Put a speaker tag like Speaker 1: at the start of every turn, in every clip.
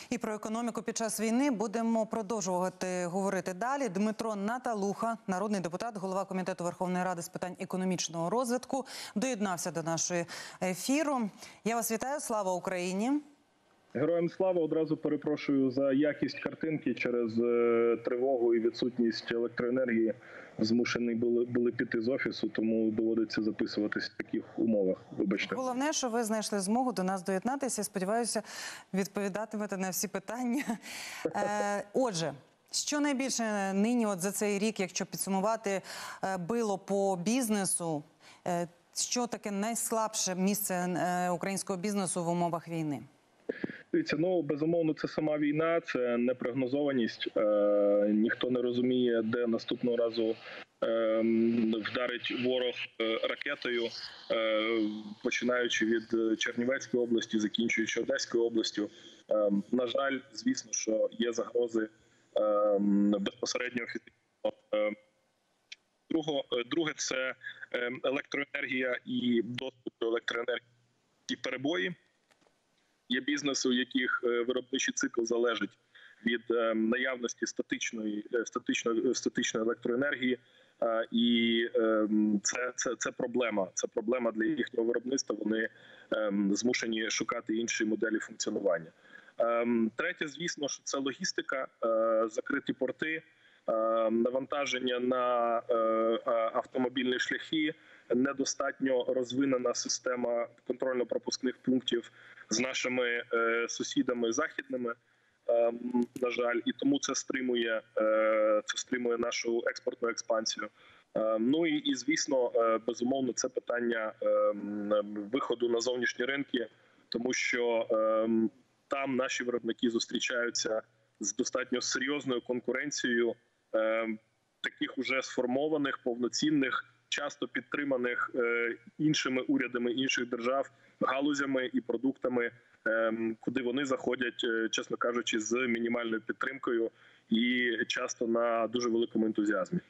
Speaker 1: І про економіку під час війни будемо продовжувати говорити далі. Дмитро Наталуха, народний депутат, голова Комітету Верховної Ради з питань економічного розвитку, доєднався до нашої ефіру. Я вас вітаю. Слава Україні!
Speaker 2: Героям слава. Одразу перепрошую за якість картинки. Через тривогу і відсутність електроенергії змушені були піти з офісу, тому доводиться записуватись в таких умовах. Вибачте.
Speaker 1: Головне, що ви знайшли змогу до нас доєднатися. Сподіваюся, відповідатимете на всі питання. Отже, що найбільше нині за цей рік, якщо підсумувати, било по бізнесу? Що таке найслабше місце українського бізнесу в умовах війни?
Speaker 2: Дивіться, безумовно, це сама війна, це непрогнозованість. Ніхто не розуміє, де наступного разу вдарить ворог ракетою, починаючи від Чернівецької області, закінчуючи Одеською областю. На жаль, звісно, що є загрози безпосередньо офіційного. Друге – це електроенергія і доступ до електроенергії і перебої. Є бізнеси, у яких виробничий цикл залежить від наявності статичної електроенергії, і це проблема. Це проблема для їхнього виробництва. Вони змушені шукати інші моделі функціонування. Третє, звісно, що це логістика, закриті порти, навантаження на автомобільні шляхи, недостатньо розвинена система контрольно-пропускних пунктів з нашими сусідами західними, на жаль, і тому це стримує нашу експортну експансію. І звісно, безумовно, це питання виходу на зовнішні ринки, тому що там наші виробники зустрічаються з достатньо серйозною конкуренцією таких уже сформованих, повноцінних, часто підтриманих іншими урядами інших держав, галузями і продуктами, куди вони заходять, чесно кажучи, з мінімальною підтримкою і часто на дуже великому ентузіазмі.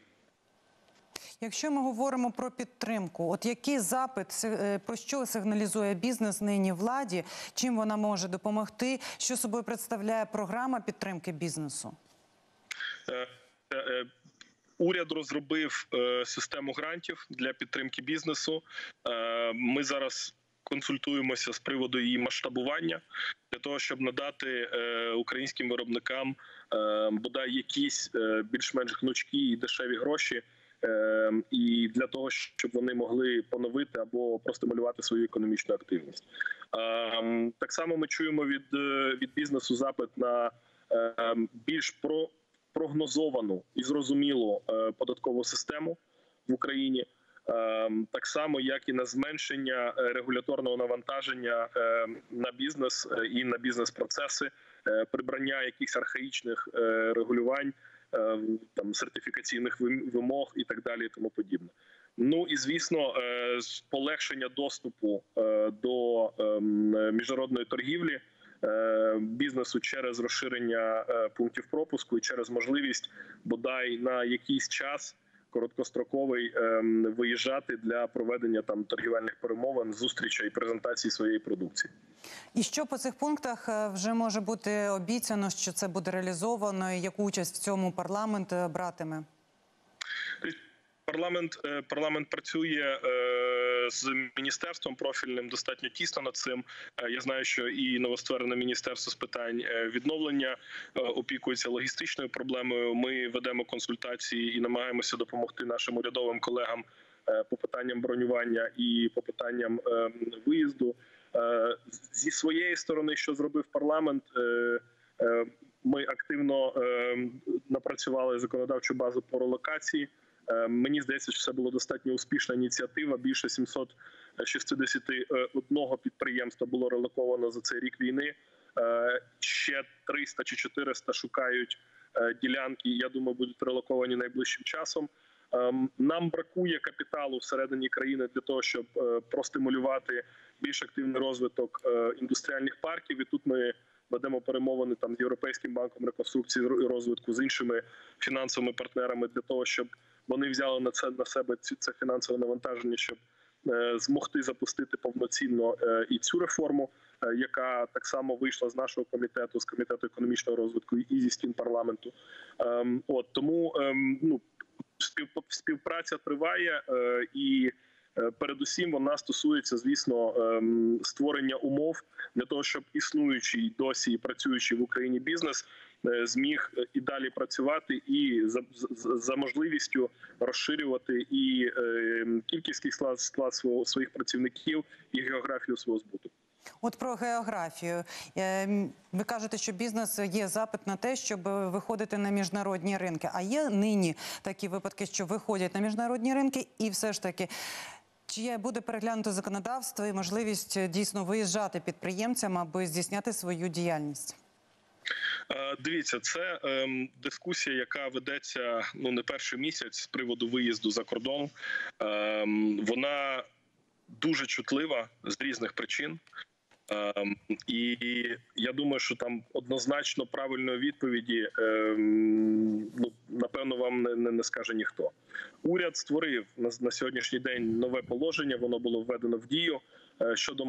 Speaker 1: Якщо ми говоримо про підтримку, от який запит, про що сигналізує бізнес нині владі, чим вона може допомогти, що собою представляє програма підтримки бізнесу?
Speaker 2: Уряд розробив систему грантів для підтримки бізнесу. Ми зараз консультуємося з приводу її масштабування для того, щоб надати українським виробникам бодай якісь більш-менш гнучкі і дешеві гроші, і для того, щоб вони могли поновити або простимулювати свою економічну активність. Так само ми чуємо від бізнесу запит на більш прогнозовану і зрозумілу податкову систему в Україні, так само, як і на зменшення регуляторного навантаження на бізнес і на бізнес-процеси, прибрання якихось архаїчних регулювань, сертифікаційних вимог і так далі і тому подібне. І, звісно, полегшення доступу до міжнародної торгівлі бізнесу через розширення пунктів пропуску і через можливість бодай на якийсь час короткостроковий виїжджати для проведення торгівельних перемовин, зустрічей і презентації своєї продукції.
Speaker 1: І що по цих пунктах вже може бути обіцяно, що це буде реалізовано, і яку участь в цьому парламент братиме?
Speaker 2: Парламент працює з міністерством профільним достатньо тісно над цим. Я знаю, що і новостворене міністерство з питань відновлення опікується логістичною проблемою. Ми ведемо консультації і намагаємося допомогти нашим урядовим колегам по питанням бронювання і по питанням виїзду. Зі своєї сторони, що зробив парламент, ми активно напрацювали законодавчу базу по релокації. Мені здається, що це була достатньо успішна ініціатива. Більше 761 підприємства було релоковано за цей рік війни. Ще 300 чи 400 шукають ділянки, я думаю, будуть релоковані найближчим часом. Нам бракує капіталу всередині країни для того, щоб простимулювати більш активний розвиток індустріальних парків. І тут ми ведемо перемовини з Європейським банком реконструкції і розвитку, з іншими фінансовими партнерами для того, щоб вони взяли на себе це фінансове навантаження, щоб змогти запустити повноцінно і цю реформу, яка так само вийшла з нашого комітету, з комітету економічного розвитку і зі стін парламенту. Тому співпраця триває, і передусім вона стосується, звісно, створення умов для того, щоб існуючий досі і працюючий в Україні бізнес зміг і далі працювати, і за можливістю розширювати і кількісний склад своїх працівників, і географію свого збуту.
Speaker 1: От про географію. Ви кажете, що бізнес є запит на те, щоб виходити на міжнародні ринки. А є нині такі випадки, що виходять на міжнародні ринки, і все ж таки, чи буде переглянуто законодавство і можливість дійсно виїжджати підприємцям, аби здійсняти свою діяльність?
Speaker 2: Дивіться, це дискусія, яка ведеться не перший місяць з приводу виїзду за кордон. Вона дуже чутлива з різних причин. І я думаю, що там однозначно правильної відповіді, напевно, вам не скаже ніхто. Уряд створив на сьогоднішній день нове положення, воно було введено в дію щодо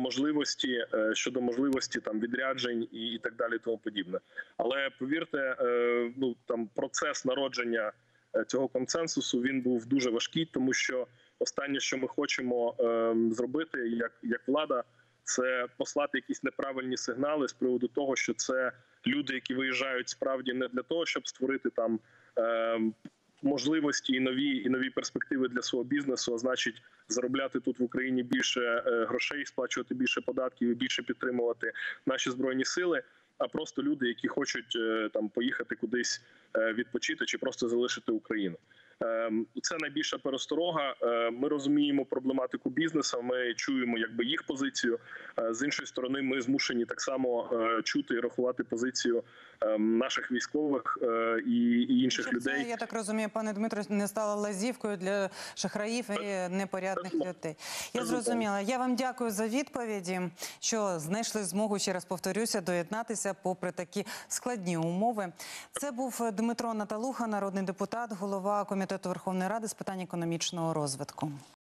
Speaker 2: можливості там відряджень і так далі, тому подібне. Але повірте, там процес народження цього консенсусу, він був дуже важкий, тому що останнє, що ми хочемо зробити як влада, це послати якісь неправильні сигнали з приводу того, що це люди, які виїжджають справді не для того, щоб створити там можливості і нові перспективи для свого бізнесу, а значить заробляти тут в Україні більше грошей, сплачувати більше податків і більше підтримувати наші Збройні Сили, а просто люди, які хочуть там поїхати кудись відпочити чи просто залишити Україну. Це найбільша пересторога. Ми розуміємо проблематику бізнесу, ми чуємо їх позицію. З іншої сторони, ми змушені так само чути і рахувати позицію наших військових і інших людей.
Speaker 1: Це, я так розумію, пане Дмитро, не стало лазівкою для шахраїв і непорядних людей. Я зрозуміла. Я вам дякую за відповіді, що знайшли змогу, ще раз повторюся, доєднатися попри такі складні умови. Це був Дмитро Наталуха, народний депутат, голова Комітету Верховної Ради з питань економічного розвитку.